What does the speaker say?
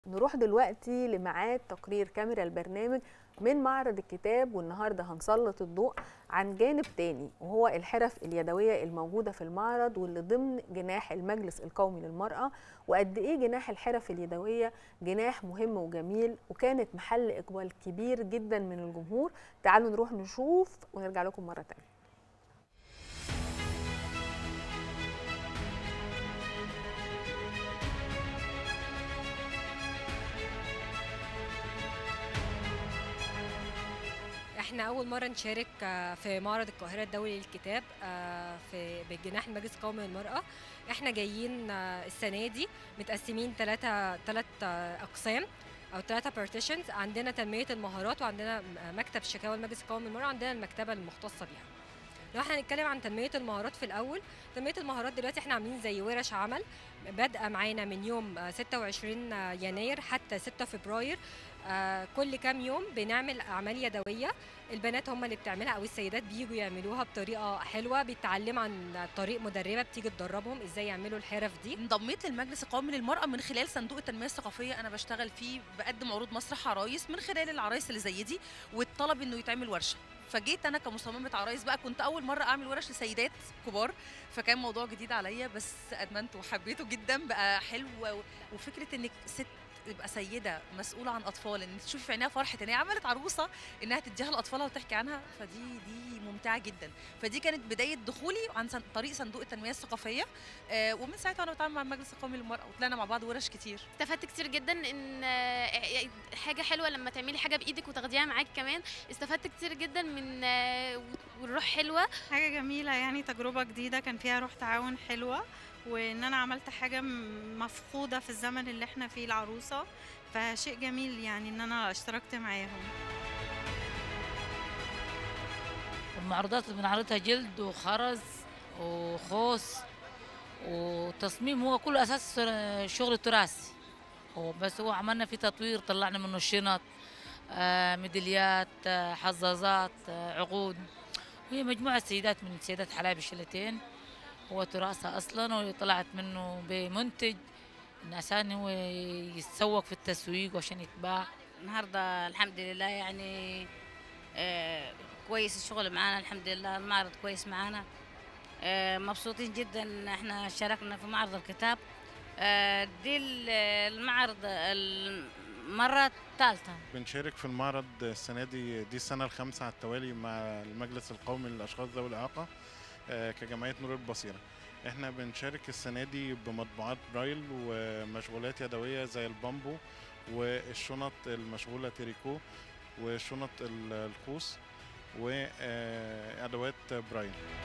نروح دلوقتي لميعاد تقرير كاميرا البرنامج من معرض الكتاب، والنهارده هنسلط الضوء عن جانب تاني وهو الحرف اليدوية الموجودة في المعرض واللي ضمن جناح المجلس القومي للمرأة، وقد ايه جناح الحرف اليدوية جناح مهم وجميل وكانت محل إقبال كبير جدا من الجمهور. تعالوا نروح نشوف ونرجع لكم مرة تانية. احنا اول مره نشارك في معرض القاهره الدولي للكتاب في بجناح المجلس القومي للمراه. احنا جايين السنه دي متقسمين ثلاث اقسام او ثلاثه بارتيشنز. عندنا تنميه المهارات، وعندنا مكتب شكاوى المجلس القومي للمراه، وعندنا المكتبه المختصه بيها. لو احنا هنتكلم عن تنميه المهارات في الاول، تنميه المهارات دلوقتي احنا عاملين زي ورش عمل بادئه معانا من يوم 26 يناير حتى 6 فبراير. كل كام يوم بنعمل اعمال يدويه، البنات هم اللي بتعملها او السيدات بييجوا يعملوها بطريقه حلوه، بيتعلموا عن طريق مدربه بتيجي تدربهم ازاي يعملوا الحرف دي. انضميت للمجلس القومي للمرأة من خلال صندوق التنمية الثقافية. أنا بشتغل فيه، بقدم عروض مسرح عرايس من خلال العرايس اللي زي دي، والطلب إنه يتعمل ورشة. فجيت أنا كمصممة عرايس بقى، كنت أول مرة أعمل ورش لسيدات كبار، فكان موضوع جديد عليا، بس أدمنته وحبيته جدا، بقى حلو. وفكرة إنك ست تبقى سيده مسؤوله عن اطفال، ان تشوفي في عينيها فرحه ان هي عملت عروسه انها تديها لاطفالها وتحكي عنها، فدي ممتعه جدا. فدي كانت بدايه دخولي عن طريق صندوق التنميه الثقافيه. ومن ساعتها انا بتعامل مع المجلس القومي للمراه، وطلعنا مع بعض ورش كتير. استفدت كتير جدا، ان حاجه حلوه لما تعملي حاجه بايدك وتاخديها معاكي كمان. استفدت كتير جدا من والروح حلوه، حاجه جميله، يعني تجربه جديده كان فيها روح تعاون حلوه، وان انا عملت حاجه مفقوده في الزمن اللي احنا فيه العروسه، فشيء جميل يعني ان انا اشتركت معاهم. المعروضات اللي بنعرضها جلد وخرز وخوص وتصميم، هو كله اساس شغل تراثي. هو عملنا فيه تطوير، طلعنا منه الشنط، ميداليات، حظاظات، عقود. هي مجموعه سيدات من سيدات حلايب الشلتين، هو تراثها اصلا، وطلعت منه بمنتج عشان هو يتسوق في التسويق وعشان يتباع. النهارده الحمد لله يعني كويس الشغل معانا، الحمد لله المعرض كويس معانا. مبسوطين جدا احنا شاركنا في معرض الكتاب. دي المعرض المرة الثالثة بنشارك في المعرض السنة دي السنة الخامسة على التوالي مع المجلس القومي للأشخاص ذوي الإعاقة كجمعية نور البصيرة. احنا بنشارك السنة دي بمطبوعات برايل ومشغولات يدوية زي البامبو والشنط المشغولة تريكو وشنط الخوص وأدوات برايل.